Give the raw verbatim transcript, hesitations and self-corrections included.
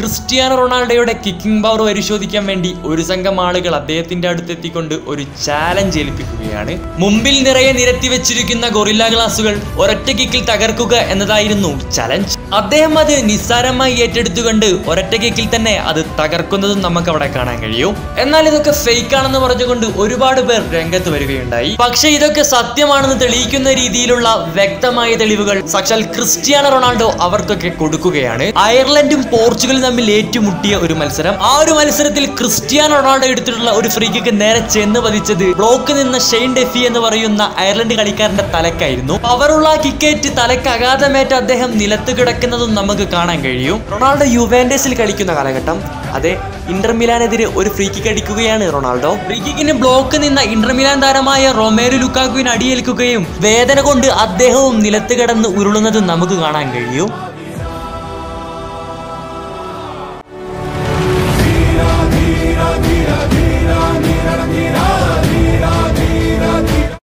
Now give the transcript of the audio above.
Cristiano റൊണാൾഡോയുടെ kicking power പരിശോധിക്കാൻ വേണ്ടി ഒരു സംഘം ആളുകൾ അദ്ദേഹത്തിന്റെ അടുത്തെത്തിക്കൊണ്ട് ഒരു ചാലഞ്ച് ഏൽപ്പിക്കുകയാണ്. മുമ്പിൽ നിറയെ നിരത്തി വെച്ചിരിക്കുന്ന ഗൊറില്ല ഗ്ലാസുകൾ ഒരൊറ്റ കിക്കിൽ തകർക്കുക എന്നതായിരുന്നു ചലഞ്ച്. അദ്ദേഹം അത് നിസ്സാരമായി ഏറ്റെടുത്തുകൊണ്ട് ഒരൊറ്റ കിക്കിൽ തന്നെ അത് തകർക്കുന്നതും നമുക്ക് അവിടെ കാണാൻ കഴിയും. എന്നാൽ ഇതൊക്കെ ഫേക്ക് ആണെന്ന് പറഞ്ഞുകൊണ്ട് ഒരുപാട് പേർ രംഗത്ത് വരികയുണ്ടായി. പക്ഷെ ഇതൊക്കെ സത്യമാണെന്ന് തെളിയിക്കുന്ന രീതിയിലുള്ള വ്യക്തമായ തെളിവുകൾ സാക്ഷാൽ ക്രിസ്ത്യാനോ റൊണാൾഡോ അവർക്കൊക്കെ കൊടുക്കുകയാണ്. അയർലൻഡും പോർച്ചുഗലും തമ്മിൽ ഏറ്റുമുട്ടിയ ഒരു മത്സരം. ആ ഒരു മത്സരത്തിൽ ക്രിസ്ത്യാനോ റൊണാൾഡോ എടുത്തിട്ടുള്ള ഒരു ഫ്രീ കിക്ക് നേരെ ചെന്ന് പതിച്ചത് ബ്ലോക്ക് നിന്ന ഷെയ്ൻ ഡെഫി എന്ന് പറയുന്ന അയർലൻഡ് കളിക്കാരന്റെ തലക്കായിരുന്നു. പവറുള്ള കിക്കേറ്റ് തലക്ക് അഗാധമേറ്റ് അദ്ദേഹം നിലത്ത് കിടക്കുന്നതും നമുക്ക് കാണാൻ കഴിയും. റൊണാൾഡോ യുവന്റസിൽ കളിക്കുന്ന കാലഘട്ടം. അതെ, ഇന്റർ മിലാനെതിരെ ഒരു ഫ്രീ കിക്ക് അടിക്കുകയാണ് റൊണാൾഡോ. ഫ്രീ കിക്കിന് ബ്ലോക്ക് നിന്ന ഇന്റർ മിലാൻ താരമായ റൊമേലു ലുക്കാക്കുവിന് അടിയേൽക്കുകയും വേദന കൊണ്ട് അദ്ദേഹവും നിലത്ത് കിടന്ന് ഉരുളുന്നതും നമുക്ക് കാണാൻ കഴിയും.